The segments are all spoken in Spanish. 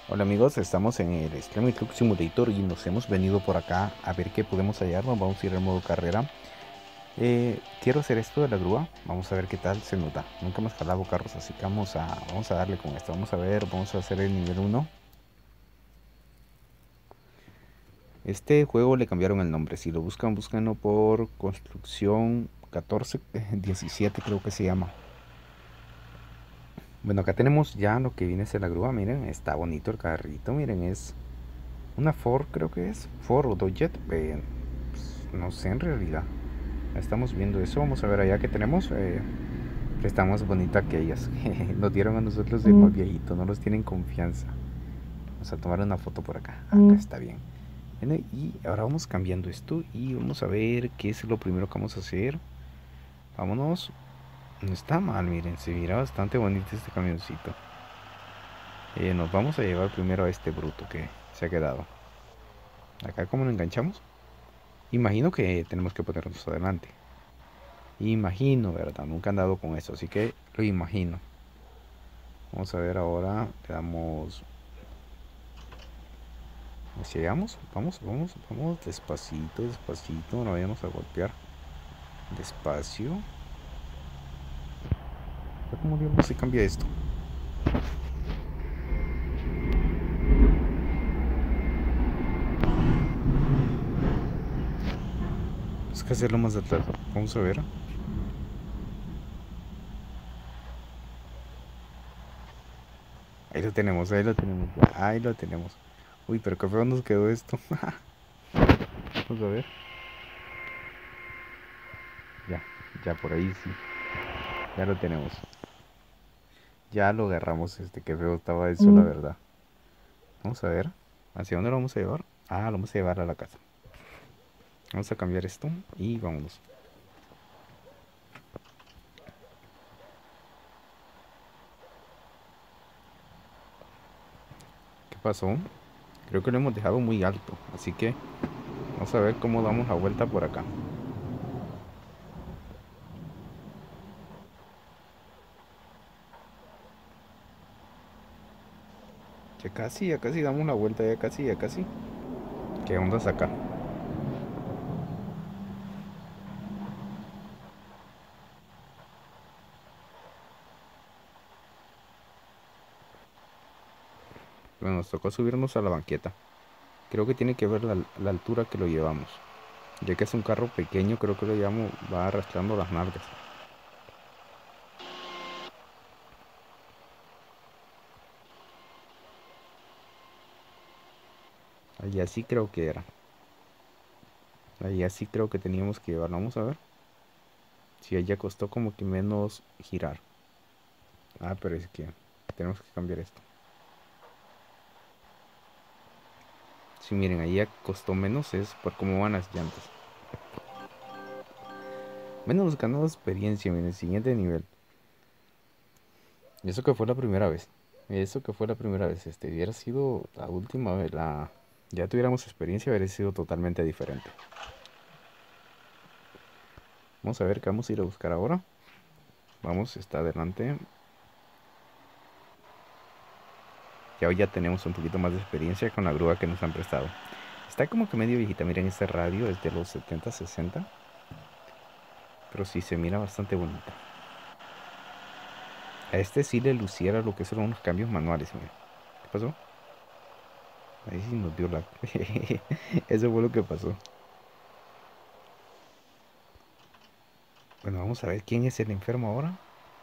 Hola amigos, estamos en el Extreme Truck Simulator y nos hemos venido por acá a ver qué podemos hallar. Nos vamos a ir al modo carrera. Quiero hacer esto de la grúa, vamos a ver qué tal se nos da. Nunca hemos jalado carros, así que vamos a darle con esto. Vamos a ver, vamos a hacer el nivel uno. Este juego le cambiaron el nombre. Si lo buscan, búscanlo por Construcción 14, 17 creo que se llama. Bueno, acá tenemos ya lo que viene a ser la grúa. Miren, está bonito el carrito. Miren, es una Ford, creo que es. Ford o Dodge. Pues, no sé en realidad. Estamos viendo eso. Vamos a ver allá que tenemos. Está más bonita que ellas. Nos dieron a nosotros el más viejito. No los tienen confianza. Vamos a tomar una foto por acá. Acá está bien. Bueno, y ahora vamos cambiando esto. Y vamos a ver qué es lo primero que vamos a hacer. Vámonos. No está mal, miren. Se mira bastante bonito este camioncito. Nos vamos a llevar primero a este bruto que se ha quedado. Acá, ¿cómo lo enganchamos? Imagino que tenemos que ponernos adelante. Imagino, ¿verdad? Nunca he andado con eso, así que lo imagino. Vamos a ver ahora. Le damos. Llegamos. Vamos, vamos, vamos. Despacito, despacito. No vayamos a golpear. Despacio. ¿Cómo diablos se cambia esto? Es que hacerlo más atrás. Vamos a ver. Ahí lo tenemos, ahí lo tenemos. Ahí lo tenemos. Uy, pero qué feo nos quedó esto. Vamos a ver. Ya, ya por ahí sí. Ya lo tenemos. Ya lo agarramos, qué feo estaba eso, la verdad. Vamos a ver. ¿Hacia dónde lo vamos a llevar? Ah, lo vamos a llevar a la casa. Vamos a cambiar esto y vámonos. ¿Qué pasó? Creo que lo hemos dejado muy alto, así que vamos a ver cómo damos la vuelta por acá. Ya casi damos la vuelta, ya casi, ya casi. ¿Qué onda acá? Bueno, nos tocó subirnos a la banqueta. Creo que tiene que ver la altura que lo llevamos. Ya que es un carro pequeño, creo que lo llevamos, va arrastrando las nalgas. Allá sí creo que era. Allá sí creo que teníamos que llevarlo. Vamos a ver. Si allá costó como que menos girar. Ah, pero es que tenemos que cambiar esto. Si miren, allá costó menos es por cómo van las llantas. Menos ganado experiencia, miren, siguiente nivel. Y eso que fue la primera vez. Eso que fue la primera vez. Hubiera sido la última vez. Ya tuviéramos experiencia, hubiera sido totalmente diferente. Vamos a ver qué vamos a ir a buscar ahora. Vamos, está adelante. Ya tenemos un poquito más de experiencia con la grúa que nos han prestado. Está como que medio viejita. Miren, este radio es de los 70, 60. Pero sí se mira bastante bonita. A este sí le luciera lo que son unos cambios manuales. Miren. ¿Qué pasó? Ahí sí nos dio la... Eso fue lo que pasó. Bueno, vamos a ver quién es el enfermo ahora.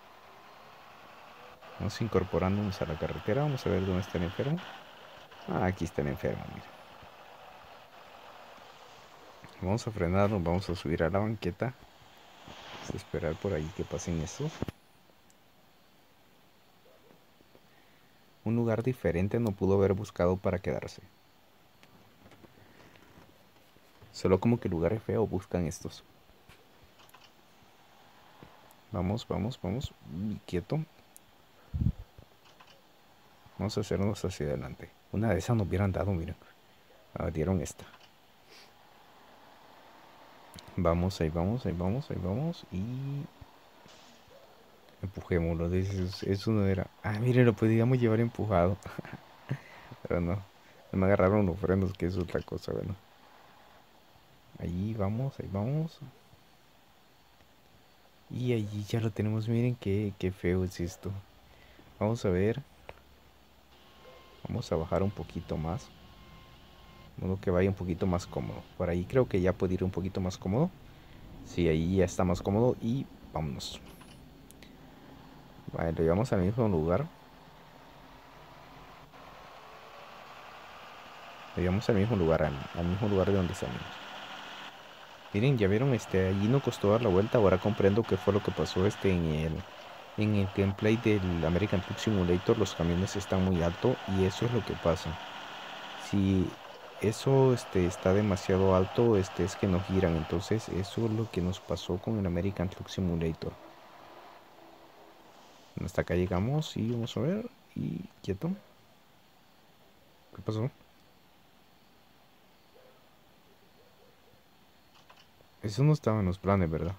Vamos incorporándonos a la carretera. Vamos a ver dónde está el enfermo. Ah, aquí está el enfermo, mira. Vamos a frenarnos, vamos a subir a la banqueta. Vamos a esperar por ahí que pasen estos. Un lugar diferente no pudo haber buscado para quedarse. Solo como que lugares feos buscan estos. Vamos, vamos, vamos. Quieto. Vamos a hacernos hacia adelante. Una de esas nos hubieran dado, miren. Ah, dieron esta. Vamos, ahí vamos, ahí vamos, ahí vamos. Y empujémoslo. Eso no era. Ah, miren, lo podíamos llevar empujado. pero no. No me agarraron los frenos, que es otra cosa, bueno. Ahí vamos, ahí vamos. Y allí ya lo tenemos, miren qué feo es esto. Vamos a ver. Vamos a bajar un poquito más. De modo que vaya un poquito más cómodo. Por ahí creo que ya puede ir un poquito más cómodo. Sí, ahí ya está más cómodo y vámonos. Vale, lo llevamos al mismo lugar. Lo llevamos al mismo lugar, al mismo lugar de donde salimos. Miren, ya vieron, allí no costó dar la vuelta. Ahora comprendo qué fue lo que pasó en el gameplay del American Truck Simulator. Los camiones están muy alto y eso es lo que pasa. Si eso está demasiado alto, es que no giran. Entonces eso es lo que nos pasó con el American Truck Simulator. Hasta acá llegamos y vamos a ver. Y quieto. ¿Qué pasó? Eso no estaba en los planes, ¿verdad?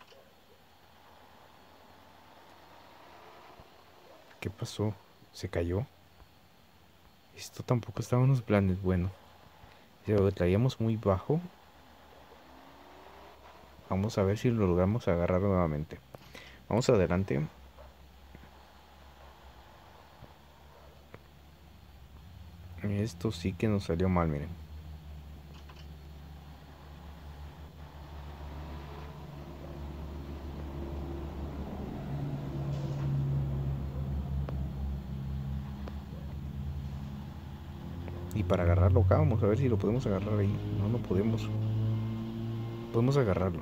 ¿Qué pasó? ¿Se cayó? Esto tampoco estaba en los planes. Bueno, si lo traíamos muy bajo. Vamos a ver si lo logramos agarrar nuevamente. Vamos adelante. Esto sí que nos salió mal, miren. Y para agarrarlo acá, vamos a ver si lo podemos agarrar ahí. No, no podemos. Podemos agarrarlo.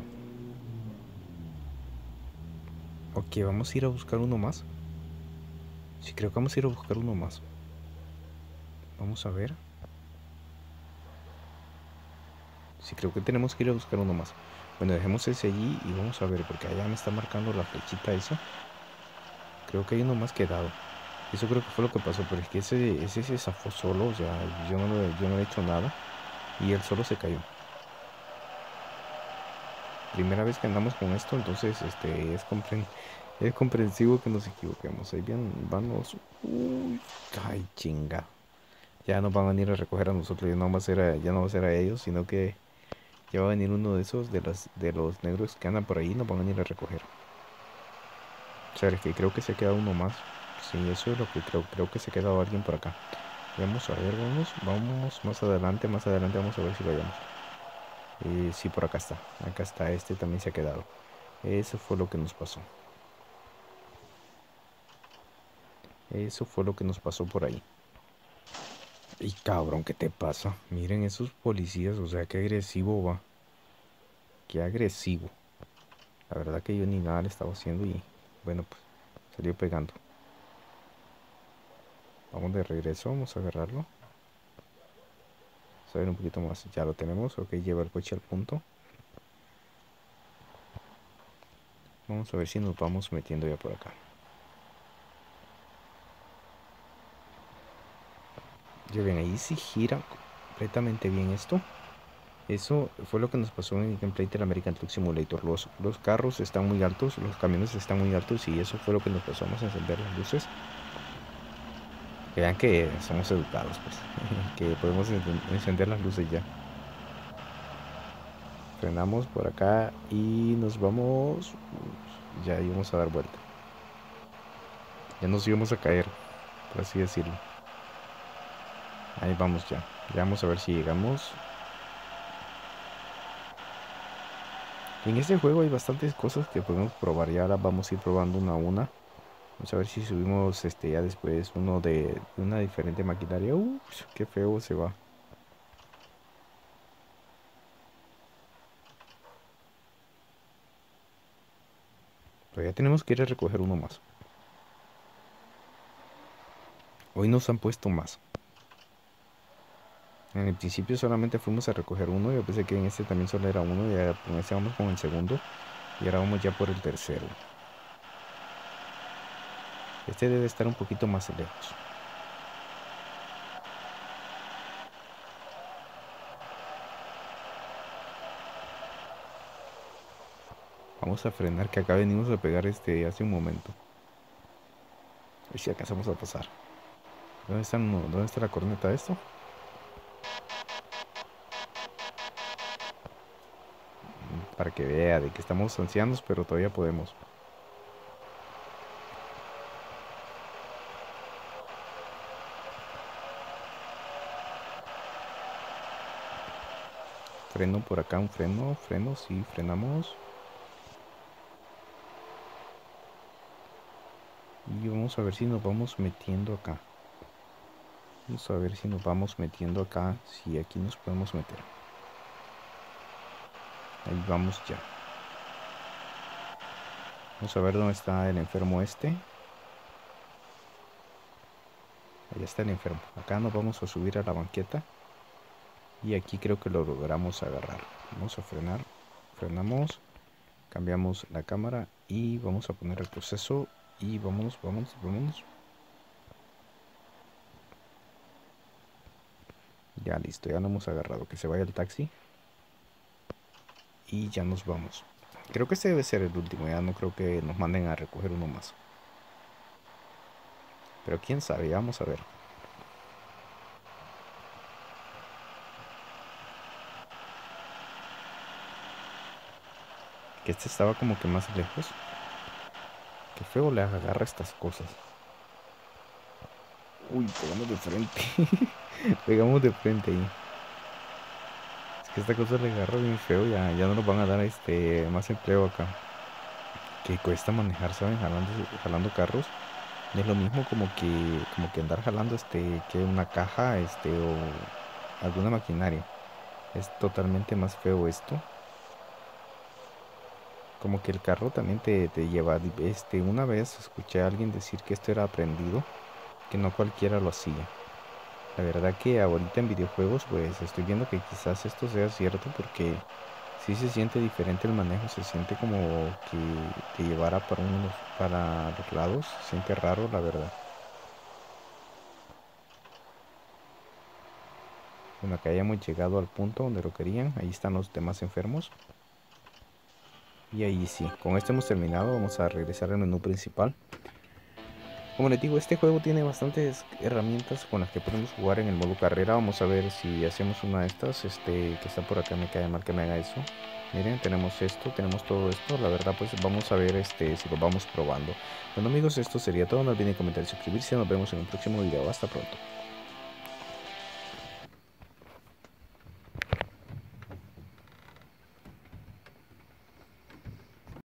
Ok, vamos a ir a buscar uno más. Sí, creo que vamos a ir a buscar uno más. Vamos a ver. Sí, creo que tenemos que ir a buscar uno más. Bueno, dejemos ese allí y vamos a ver, porque allá me está marcando la flechita esa. Creo que hay uno más quedado. Eso creo que fue lo que pasó, pero es que ese se zafó solo, o sea, yo no le he hecho nada. Y él solo se cayó. Primera vez que andamos con esto, entonces es comprensivo que nos equivoquemos. Ahí bien, vamos. Uy, ay, chinga. Ya nos van a venir a recoger a nosotros, ya no va a ser a ellos, sino que ya va a venir uno de esos de los negros que andan por ahí, nos van a venir a recoger. O sea, es que creo que se queda uno más. Sí, eso es lo que creo que se ha quedado alguien por acá. Vamos a ver, vamos más adelante vamos a ver si lo hallamos. Sí, por acá está, este también se ha quedado. Eso fue lo que nos pasó. Eso fue lo que nos pasó por ahí. Y cabrón, ¿qué te pasa? Miren esos policías, o sea, qué agresivo va. Qué agresivo. La verdad que yo ni nada le estaba haciendo y bueno, pues salió pegando. Vamos de regreso, vamos a agarrarlo. Vamos a ver un poquito más. Ya lo tenemos, ok, lleva el coche al punto. Vamos a ver si nos vamos metiendo ya por acá. Ya ven, ahí sí gira completamente bien esto. Eso fue lo que nos pasó en el gameplay del American Truck Simulator. Los carros están muy altos, los camiones están muy altos y eso fue lo que nos pasó. Vamos a encender las luces. Que vean que somos educados, pues. Que podemos encender las luces ya. Frenamos por acá y nos vamos. Ya íbamos a dar vuelta. Ya nos íbamos a caer, por así decirlo. Ahí vamos ya. Ya vamos a ver si llegamos. En este juego hay bastantes cosas que podemos probar y ahora vamos a ir probando una a una. Vamos a ver si subimos ya después uno de una diferente maquinaria. Ups, qué feo se va. Pero ya tenemos que ir a recoger uno más. Hoy nos han puesto más. En el principio solamente fuimos a recoger uno. Yo pensé que en este también solo era uno. Y ya con ese vamos con el segundo. Y ahora vamos ya por el tercero. Este debe estar un poquito más lejos. Vamos a frenar, que acá venimos a pegar hace un momento. A ver si alcanzamos a pasar. ¿Dónde está la corneta de esto? para que vea de que estamos ancianos, pero todavía podemos. Freno por acá, un freno, sí, frenamos. Y vamos a ver si nos vamos metiendo acá. Vamos a ver si nos vamos metiendo acá. Si aquí nos podemos meter. Ahí vamos ya. Vamos a ver dónde está el enfermo este. Allá está el enfermo. Acá nos vamos a subir a la banqueta. Y aquí creo que lo logramos agarrar. Vamos a frenar. Frenamos. Cambiamos la cámara. Y vamos a poner el proceso. Y vámonos. Ya listo, ya lo hemos agarrado. Que se vaya el taxi. Y ya nos vamos. Creo que este debe ser el último. Ya no creo que nos manden a recoger uno más. Pero quién sabe, ya vamos a ver. Que este estaba como que más lejos. Qué feo le agarra estas cosas. Uy, pegamos de frente. Pegamos de frente ahí. Es que esta cosa le agarra bien feo. Ya no nos van a dar más empleo acá. Que cuesta manejar, ¿saben? Jalando carros. No es lo mismo como que andar jalando que una caja o alguna maquinaria. Es totalmente más feo esto. Como que el carro también te lleva. Una vez escuché a alguien decir que esto era aprendido, que no cualquiera lo hacía. La verdad que ahorita en videojuegos pues estoy viendo que quizás esto sea cierto porque sí se siente diferente el manejo, se siente como que te llevara para los lados, se siente raro la verdad. Bueno, acá ya hemos llegado al punto donde lo querían, ahí están los demás enfermos. Y ahí sí, con esto hemos terminado, vamos a regresar al menú principal. Como les digo, este juego tiene bastantes herramientas con las que podemos jugar en el modo carrera. Vamos a ver si hacemos una de estas, que está por acá, me cae mal que me haga eso. Miren, tenemos esto, tenemos todo esto. La verdad, pues vamos a ver si lo vamos probando. Bueno amigos, esto sería todo. No olviden comentar y suscribirse. Nos vemos en un próximo video. Hasta pronto.